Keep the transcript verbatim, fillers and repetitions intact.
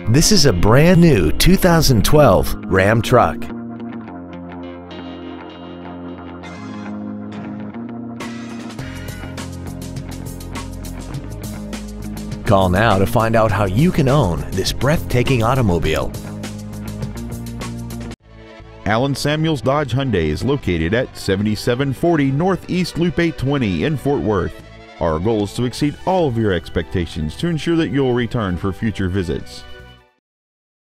This is a brand new two thousand twelve Ram truck. Call now to find out how you can own this breathtaking automobile. Allen Samuels Dodge Hyundai is located at seventy-seven forty Northeast Loop eight twenty in Fort Worth. Our goal is to exceed all of your expectations to ensure that you'll return for future visits.